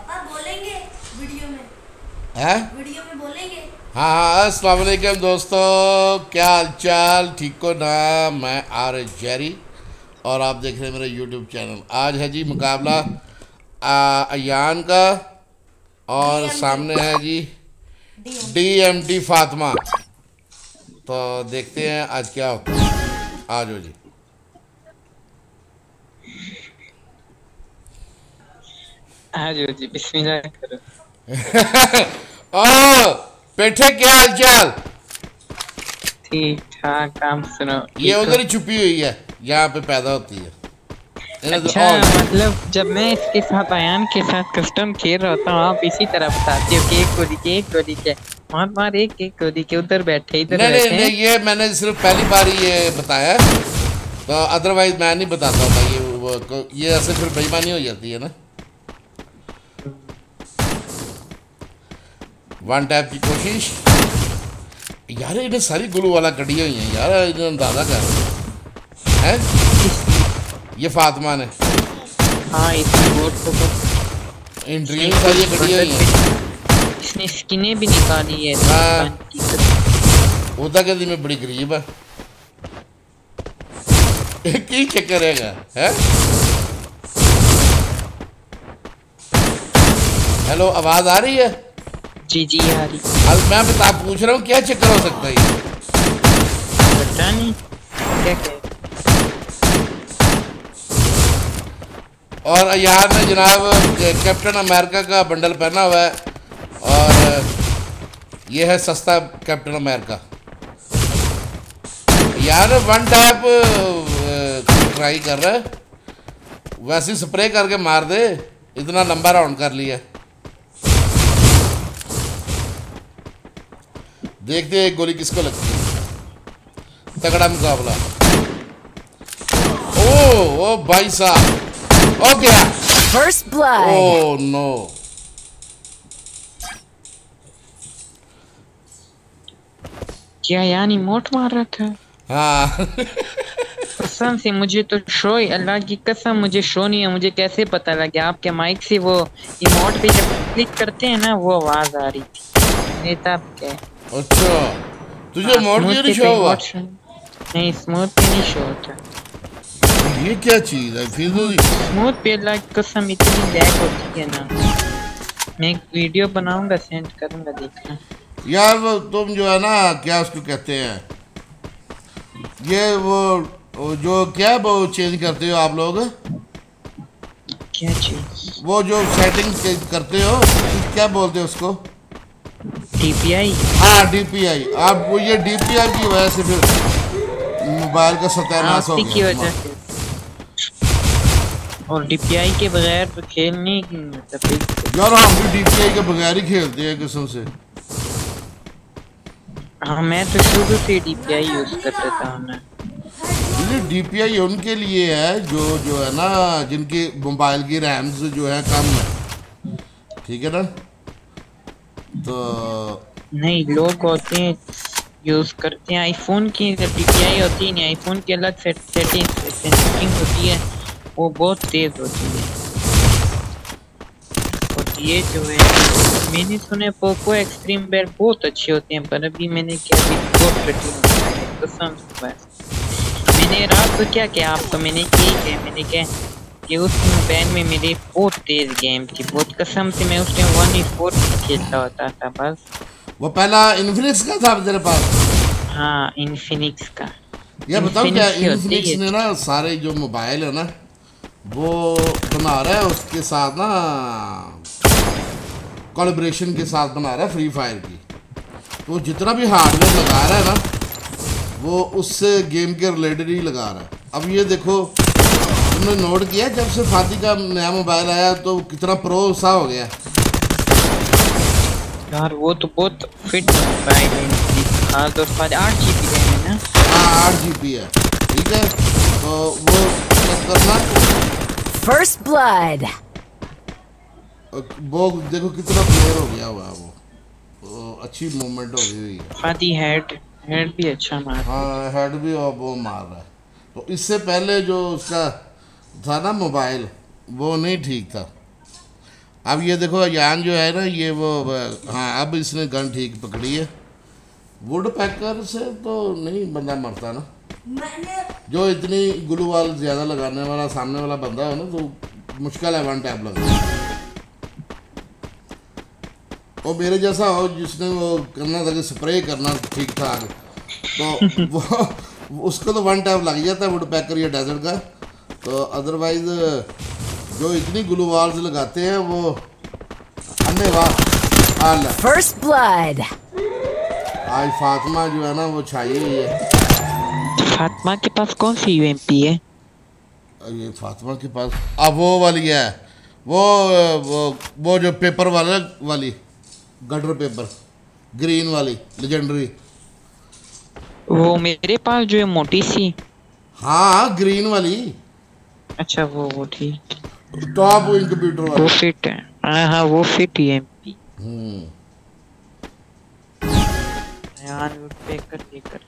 पापा बोलेंगे वीडियो में, है? वीडियो में बोलेंगे। हाँ हाँ, अस्सलाम वालेकुम दोस्तों, क्या हाल चाल, ठीक हो ना? मैं आर जेरी और आप देख रहे हैं मेरा यूट्यूब चैनल। आज है जी मुकाबला अयान का और डीएमटी सामने है जी डीएमटी DMT फातिमा। तो देखते हैं आज क्या होता है। आ जाओ जी। हाँ जी बिस्मिल्लाह करो। ओ पेठे, क्या हाल चाल? ठीक ठाक, काम सुनो। ये ठीक हो? उधर ही छुपी हुई है, यहाँ पे पैदा होती है। इन्हें तो अच्छा, और मतलब जब मैं इसके साथ अयान के साथ कस्टम खेल रहा होता हूँ, आप इसी तरह बताते हो कि एक गोली के एक गोली के मार मार, एक गोली के उधर बैठे इधर नहीं नहीं बैठे हैं। नहीं, ये मैंने सिर्फ पहली बार ही ये बताया है। तो अदरवाइज मैं नहीं बताता था ये ऐसे फिर बेईमानी हो जाती है ना। वन टैप की कोशिश। यार इन्हें सारी गुलू वाला कड़ी हुई है यार, इन्हें अंदाजा कर है ये फातिमा ने। हाँ, इस बोर्ड को इंट्री सारी कड़ी हुई है। इसने स्किने भी निकाली है। हाँ, होता कहती मैं बड़ी गरीब है। की चक्कर है? हेलो, आवाज आ रही है? जी जी आ रही। अब मैं बता पूछ रहा हूँ क्या चक्कर हो सकता है ये? पता नहीं क्या कहे। और यार ने जनाब कैप्टन अमेरिका का बंडल पहना हुआ है और ये है सस्ता कैप्टन अमेरिका। यार वन टैप ट्राई कर रहा है, वैसे स्प्रे करके मार दे। इतना लंबा राउंड कर लिया। देखते हैं एक गोली किसको लगती है। तगड़ा मुकाबला। ओ भाई साहब, ओ गया First blood. Oh no. क्या यानी मोट मार रहा था? हाँ कसम से मुझे तो शो ही, अल्लाह की कसम मुझे शो नहीं है। मुझे कैसे पता लगा? आपके माइक से वो इमोट पे जब क्लिक करते हैं ना, वो आवाज आ रही थी। ये तब क्या? अच्छा, तुझे मोड क्यों नहीं शो हुआ? नहीं, स्मूथ पे नहीं शो होता। ये क्या चीज है फिर? स्मूथ पे अल्लाह की कसम इतनी लैग होती है ना। मैं एक वीडियो बनाऊंगा, सेंड करूंगा, देखना यार। वो तुम जो है ना, क्या उसको कहते हैं, ये वो जो क्या वो चेंज करते हो आप लोग, क्या चीज। वो जो सेटिंग करते हो, क्या बोलते हो उसको? DPI। हाँ DPI। आप वो ये DPI की वजह से फिर मोबाइल का सत्यानाश हो की गया। वजह से। और DPI के बगैर तो खेल नहीं मतलब। यार हम भी DPI के बगैर ही खेलते हैं कसम से। हाँ, मैं तो शुरू से DPI यूज करता था मैं। ये DPI उनके लिए है जो है ना, जिनकी मोबाइल की रैम्स जो है कम है, ठीक है ना? तो नहीं, लोग होते हैं यूज करते हैं आईफोन की। DPI होती है नहीं, आईफोन की अलग सेटिंग होती है, वो बहुत तेज होती है। और ये जो है, मैंने सुने पोको एक्सट्रीम बेल्ट बहुत अच्छे होते हैं, पर अभी मैंने क्या बहुत कठिन होता है कसम से। बस मैंने रात को क्या किया, आपको मैंने मैंने क्या कि उस मोबाइल में मेरी बहुत तेज गेम थी, बहुत कसम से। मैं उस टाइम 1v4 खेलता होता था बस। वो पहला इन्फिनिक्स का था तेरे पास? हाँ, इन्फिनिक्स का। ये बताओ क्या इन्फिनिक्स ने ना सारे जो मोबाइल है ना, वो बना रहा है उसके साथ ना, कोलैबोरेशन के साथ बना रहा है फ्री फायर की। तो जितना भी हार्डवेयर लगा रहा है ना, वो उससे गेम के रिलेटेड ही लगा रहा है। अब ये देखो, तुमने नोट किया जब से फाती का नया मोबाइल आया तो कितना प्रो सा हो गया यार। वो तो बहुत फिट मोबाइल है। हाँ तो 8 GB है ना? हाँ 8 GB है, ठीक है। तो वो चेक करना। First blood. वो देखो कितना क्लियर हो गया हुआ है वो अच्छी मूवमेंट हो गई है। फादी हेड भी अच्छा मार। हाँ हेड भी वो मार रहा है। तो इससे पहले जो उसका था ना मोबाइल, वो नहीं ठीक था। अब ये देखो अयान जो है ना ये वो हाँ अब इसने गन ठीक पकड़ी है। वुड पैकर से तो नहीं बंदा मरता ना, मैंने जो इतनी ग्लू वाल ज़्यादा लगाने वाला सामने वाला बंदा है ना तो मुश्किल है वन टैप लगना। वो मेरे जैसा हो जिसने वो करना था कि स्प्रे करना ठीक ठाक, तो वो उसको तो वन टैप लग जाता है वुड पैकर या डेजर्ट का। तो अदरवाइज जो इतनी ग्लू वाल्स लगाते हैं वो धन्यवाद आला। First blood. आज फातिमा जो है ना वो छाई हुई है। फातिमा के पास कौन सी यूएमपी है? ये फातिमा के पास अब वो वाली है, वो जो पेपर वाली गटर पेपर ग्रीन वाली लेजेंडरी। वो मेरे पास जो है मोटी सी। हाँ ग्रीन वाली। अच्छा वो ठीक, टॉप इंक्यूबेटर वो वाली। फिट है। हाँ वो फिट यूएमपी। यार वो पैकर लेकर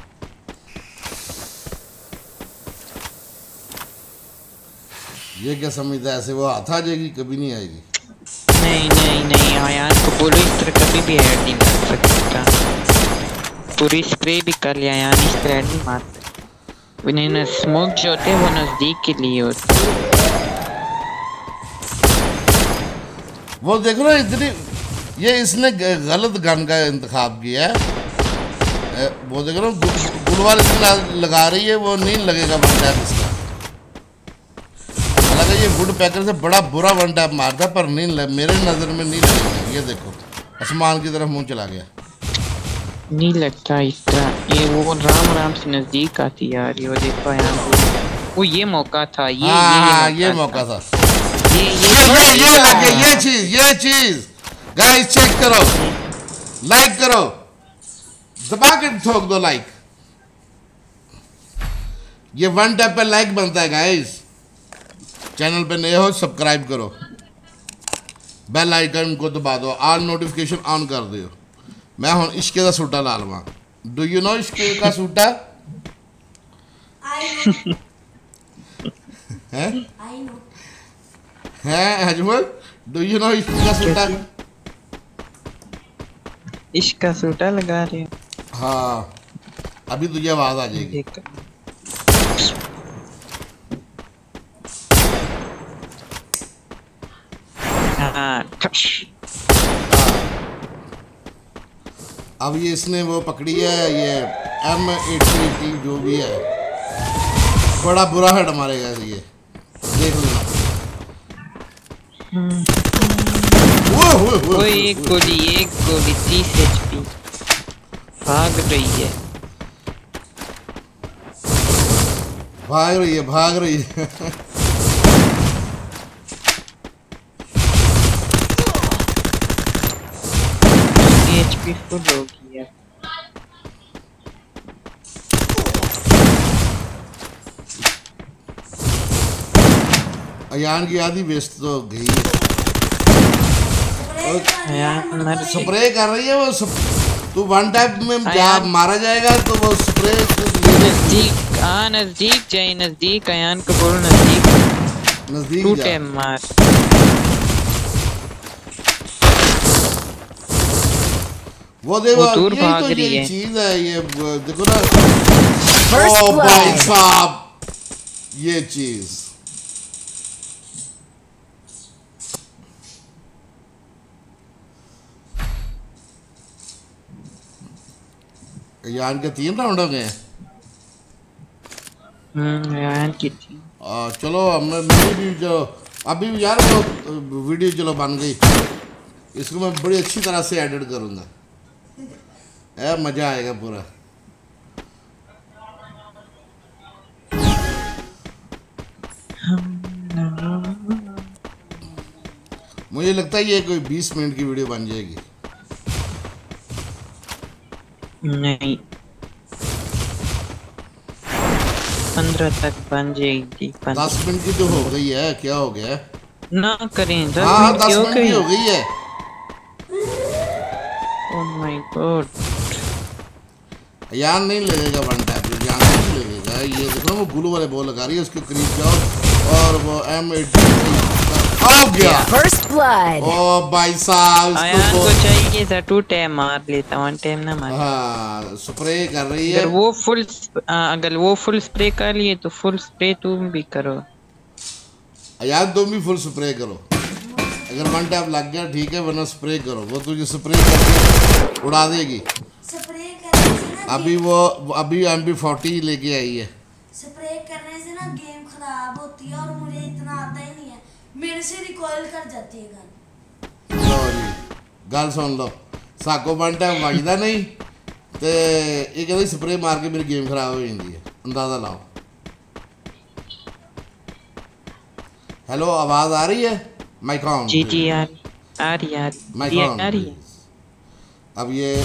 ये क्या समझता है ऐसे वो हाथ आ जाएगी, कभी नहीं आएगी। नहीं आयान को बोलो इस तरह कभी भी ऐड नहीं कर सकता। पूरी स्प्रे भी कर लिया यार, इस तरह ऐड नहीं मार सकता। ना स्मोक जो होते हैं वो नजदीक के लिए होते हैं। वो देखो ना इतनी ये इसने गलत गन का इंतखाब किया है। वो देखो ना गुलवार इसमें लगा रही है, वो नहीं लगेगा वन टैप इसका। हालांकि ये वुड पैकर से बड़ा बुरा वन टैप मारता पर नहीं मेरे नज़र में नहीं लगेगा। ये देखो आसमान की तरफ मुंह चला गया। नहीं लगता इस तरह, ये वो राम से नजदीक आती यार। ये वो देखो यार, वो ये मौका था, ये मौका था। ये लगे ये चीज गाइस चेक करो, लाइक करो, दबा के ठोक दो लाइक। ये वन टैप पे लाइक बनता है गाइस। चैनल पे नए हो सब्सक्राइब करो, बेल आइकन को दबा दो, ऑल नोटिफिकेशन ऑन कर दो। मैं हूं इश्के का सूटा ला लवा। डू यू नो इश्के का सूटा है अजमल? डू यू नो इश्के का सूटा? इश्क का सूटा लगा रहे हैं। हाँ अभी तुझे आवाज आ जाएगी। अब ये इसने वो पकड़ी है, ये M80 जो भी है, बड़ा बुरा हेड मारेगा ये, देख लेना। वो एक गोली 30 HP भाग रही है। भाग रही है HP फुल हो गया। अयान की आधी वेस्ट तो गई। स्प्रे कर रही है वो तू वन टाइप में जब मारा जाएगा तो वो स्प्रे नजदीक जाए, नजदीक अयान को बोलो नजदीक टूटे मार। वो देखो दूर भाग तो रही है। चीज है ये देखो ना। ओ भाई साहब ये चीज यान के 3 राउंड हो गए। यान की थी। चलो हमने भी जो अभी भी यार वो वीडियो चलो बन गई, इसको मैं बड़ी अच्छी तरह से एडिट करूँगा, मज़ा आएगा पूरा। मुझे लगता है ये कोई 20 मिनट की वीडियो बन जाएगी। नहीं 15 तक बन जाएगी। 10 मिनट की तो हो गई है, क्या हो गया? ना करें 10 हाँ मिनट 10 मिनट की हो गई है। ओह माय गॉड यार नहीं लगेगा वन टैप, यार नहीं लगेगा। ये देखो ना वो ग्लू वाले बॉल लगा रही है, उसके करीब जाओ और वो M80 हो गया First blood. ओ भाई साहब आयान इसको को चाहिए था 2 टाइम मार लेता, 1 टाइम ना मार। हाँ स्प्रे कर रही है। अगर वो फुल स्प्रे कर लिए तो फुल स्प्रे तुम भी करो यार तुम भी फुल स्प्रे करो, अगर 1 टैप लग गया ठीक है, वरना स्प्रे करो, वो तुझे स्प्रे करके उड़ा देगी। स्प्रे करने से ना अभी MP40 लेके आई है। स्प्रे करने से ना गेम खराब होती है, और मुझे इतना आता ही नहीं है, मेरे से रिकॉइल कर जाती है गन। लो जी गल सुन लो, साको 1 टैप वजदा नहीं ते ये कहते स्प्रे मार के मेरी गेम खराब हो जाती है, अंदाजा लाओ। हेलो आवाज आ रही है? Mic on. जी आ रही माइक ऑन। आ रही है। अब ये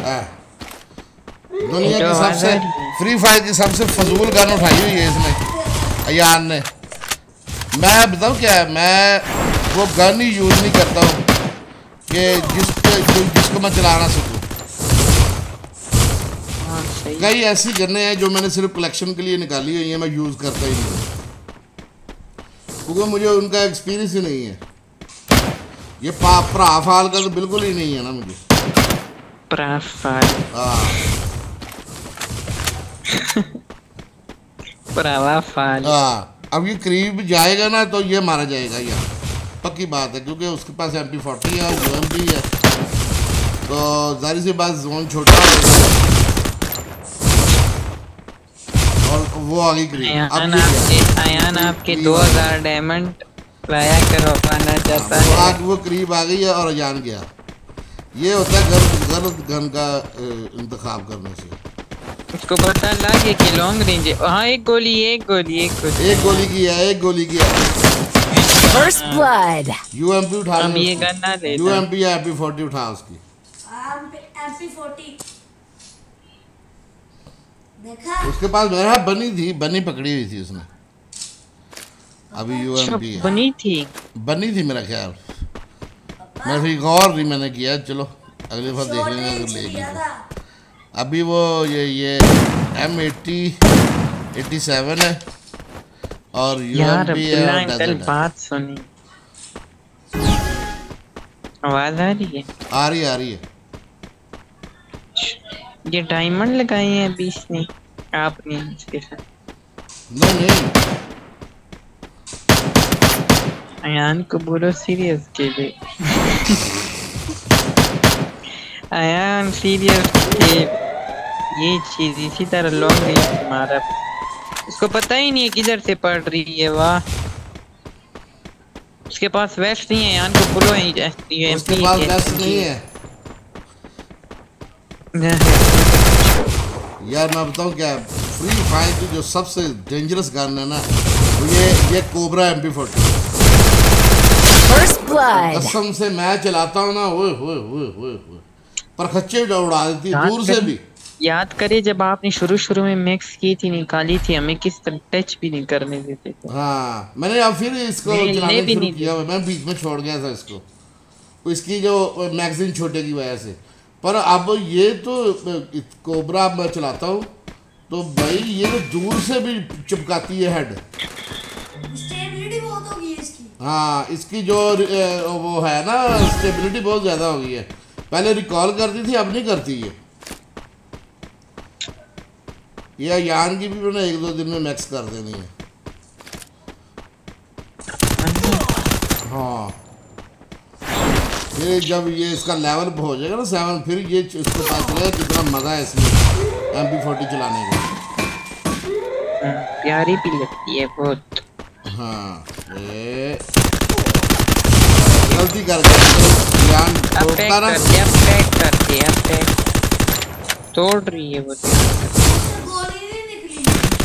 दुनिया की सबसे फ्री फायर की सबसे फजूल गन उठाई हुई है इसने, अयान ने। मैं बताऊँ क्या है, मैं वो गन ही यूज़ नहीं करता हूँ कि जिसको मैं चलाना सकूँ। कई ऐसी गन्ने हैं जो मैंने सिर्फ कलेक्शन के लिए निकाली हुई हैं, मैं यूज़ करता ही नहीं, क्योंकि मुझे उनका एक्सपीरियंस ही नहीं है। ये भरा फाल का तो बिल्कुल ही नहीं है ना मुझे। अब ये करीब जाएगा ना तो ये मारा जाएगा यार, पक्की बात है, क्योंकि उसके पास MP40 है, UMP है, तो जाहिर सी बात जोन छोटा होगा और वो आगे करीब। आयान आपके 2000 डायमंड लाया करवाना चाहता है। आग वो करीब आ गई है और अयान गया। ये होता है गलत गन का इंतखाब करने से। उसको पता लगे कि लॉन्ग रेंज है। हाँ एक गोली की है। First blood. UMP उठा अब ये गन ना ले। UMP या MP40 उठा उसकी। MP40 देखा? उसके पास मेरा बनी पकड़ी हुई थी उसने। अभी UMP है। बनी थी मेरा ख्याल। मैं फिर गौर नहीं मैंने किया, चलो अगली बार देख लेंगे अगर लेगी। अभी वो ये M80 87 है और UMP है। अंकल बात सुनी, आवाज आ रही है? आ रही है। ये डायमंड लगाए हैं अभी इसने, आपने इसके साथ? नहीं अयान को बोलो सीरियस के लिए। अयान सीरियस के ये चीज इसी तरह लॉन्ग रेंज मारा, उसको पता ही नहीं है किधर से पड़ रही है। वाह उसके पास वेस्ट नहीं है, अयान को बोलो उसके पास वेस्ट नहीं है। यार मैं बताऊं क्या, फ्री फायर की जो सबसे डेंजरस गन है ना, ये कोबरा MP40। First blood. कसम से मैं चलाता हूँ ना, ओए पर खच्चे उड़ा देती है दूर से भी। याद करे जब आपने शुरू में मैक्स की थी, निकाली थी, हमें किस तरह टच भी नहीं करने देते थे। हाँ मैंने अब फिर इसको चलाना शुरू किया, मैं बीच में छोड़ गया था इसको, इसकी जो मैगजीन छोटे की वजह से। पर अब ये तो कोबरा मैं चलाता हूँ तो भाई ये तो दूर से भी चिपकाती है हेड। स्टेबिलिटी बहुत होगी इसकी। हाँ इसकी जो वो है ना, स्टेबिलिटी बहुत ज़्यादा हो गई है। पहले रिकॉल करती थी, अब नहीं करती है। ये अयान की भी मैंने 1-2 दिन में मैक्स कर देनी है। हाँ फिर जब ये इसका लेवल हो जाएगा ना 7, फिर ये इसको पता चलेगा कितना मज़ा है इसमें MP40 चलाने का। प्यारी भी लगती है बहुत। हाँ ये गलती कर अयान तोड़ता ना, तोड़ रही है वो। गोली नहीं निकली,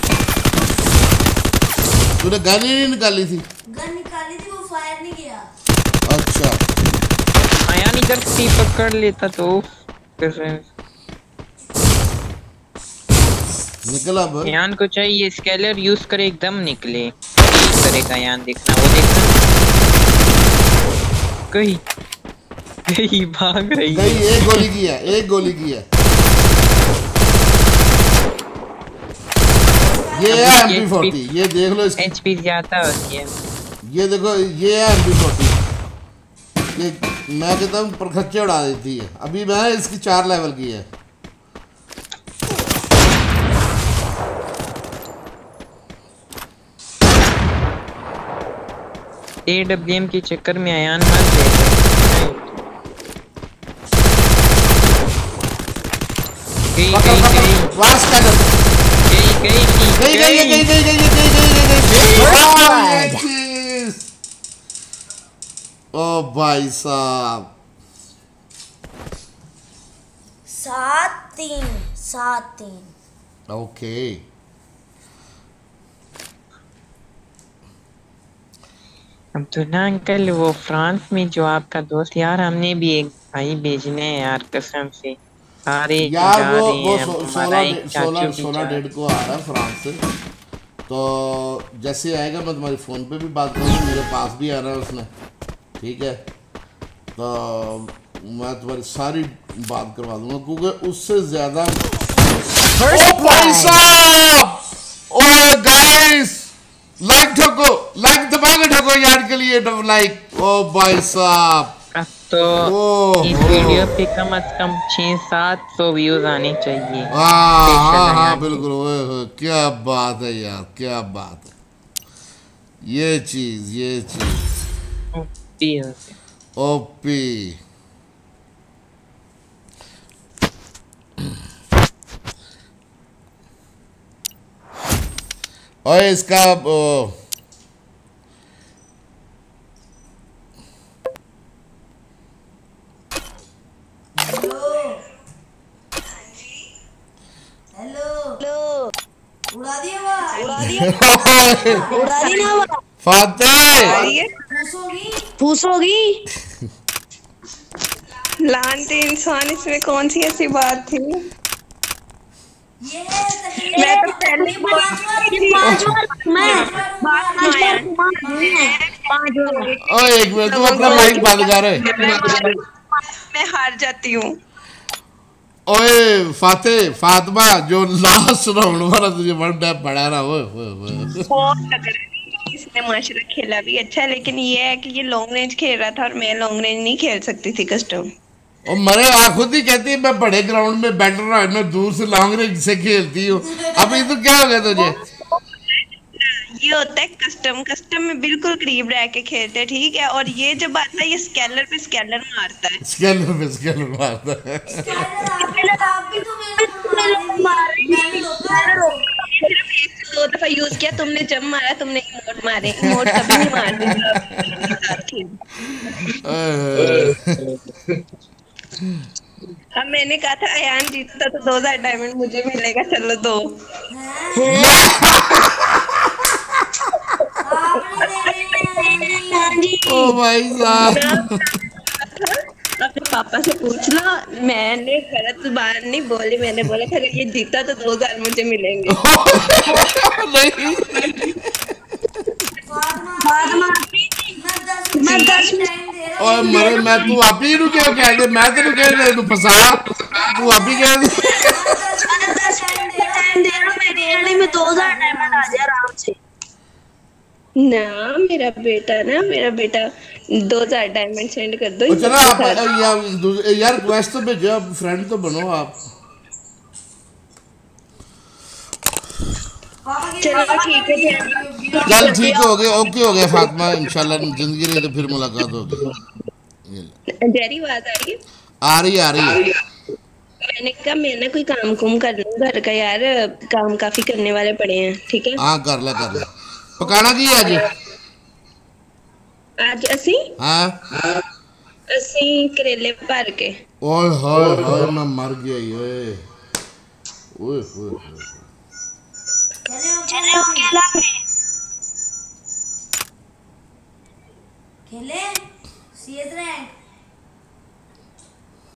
तूने गन ही नहीं निकाली थी? गन निकाली थी, वो फायर नहीं किया। अच्छा अयान इधर से पकड़ लेता तो कैसे निकला। अयान को चाहिए स्केलर यूज करे, एकदम निकले। यही करेगा अयान, देखना वो देखना कहीं भाग रही है। एक गोली की है। ये है MP40, ये देख लो इसकी HP ज्यादा होती है। ये देखो ये है MP40, ये मैं कहता हूँ परखच्चे उड़ा देती है। अभी मैं इसकी 4 लेवल की है। AWM के चक्कर में अयान मर जाएगा। गई गई गई वास कर गई गई गई गई गई गई ओ भाई साहब 7-3 7-3। ओके अब्दुल्ला अंकल, वो फ्रांस में जो आपका दोस्त, यार हमने भी एक भाई भेजने हैं यार, कसम से सारे यार जा वो रहे हैं। हमारा एक चाचू भी जा रहा है। 16 डेढ़ को आ रहा है फ्रांस से। तो जैसे आएगा मैं तुम्हारी फ़ोन पे भी बात करूँगा, मेरे पास भी आना है उसने, ठीक है। तो मैं तुम्हारी सारी बात करवा दूंगा, क्योंकि उससे ज़्यादा भाई साहब। ओए गाइस, लाइक ठोको, लाइक दबा के ठोको यार के लिए, लाइक। ओ भाई साहब, अब तो इस वीडियो पे कम से कम 600-700 व्यूज आने चाहिए। हाँ बिल्कुल। ओए क्या बात है यार, क्या बात है। ये चीज ओपी। और इसका हेलो उड़ा दिया ना फातेह पूछोगी लानते इंसान, इसमें कौन सी ऐसी बात थी? ये है मैं तो पहले ही बोल रही थी। 5 बार मैं ओए एक मिनट, तुम अपना माइक बंद कर। मैं हार जाती हूँ। ओए फातिमा, जो लास्ट राउंड वाला तुझे वन टैप पड़ा ना, ओए बहुत लग रहा है इसने माशाल्लाह खेला भी अच्छा है, लेकिन ये है कि ये लॉन्ग रेंज खेल रहा था और मैं लॉन्ग रेंज नहीं खेल सकती थी कस्टम। और मरे आ खुद ही कहती है मैं बड़े ग्राउंड में बेटर रहा, मैं दूर से लॉन्ग रेंज से खेलती हूँ। अभी तो क्या हो गया तुझे? ये होता है कस्टम में बिल्कुल करीब रह के खेलते हैं, ठीक है। और ये जब आता है ये स्केलर पे स्केलर मारता है। स्केलर मारता है। आप भी तो मेरे सिर्फ 1 से 2 दफा यूज किया तुमने, जब मारा तुमने इमोट मारे, इमोट कभी नहीं मारते। अब मैंने कहा था अयान जीतता तो 2000 डायमंड मुझे मिलेगा, चलो 2। ओ भाई साहब, अपने पापा से पूछ लो, मैंने गलत बात नहीं बोली, मैंने बोला था ये जीता तो 2000 मुझे मिलेंगे। नहीं मैं 10 मिनट ओए मरे, मैं तू आप ही नु क्या कह दे, मैं तेनु कह दे, तू फसा, तू आप ही कह दे। 10 टाइम दे रहा हूं, मैं 2000 डायमंड आ जाए आराम से ना। मेरा बेटा 2000 डायमंड सेंड कर दो। चलो आप यार क्वेस्ट तो भेजो, आप फ्रेंड तो बनो आप। चलो ठीक है, चल ठीक हो गया, ओके हो गया फातिमा, इंशाल्लाह जिंदगी रही तो फिर मुलाकात होगी। जेरी आवाज आ रही है। मैंने कहा मैं ना कोई काम कुम कर लूं घर का, यार काम काफी करने वाले पड़े हैं, ठीक है। हाँ कर ले। पकाना की है आज असी हाँ करेले भर के। ओए हाय मैं मर गया ये। ओए खेले सीएस रैंक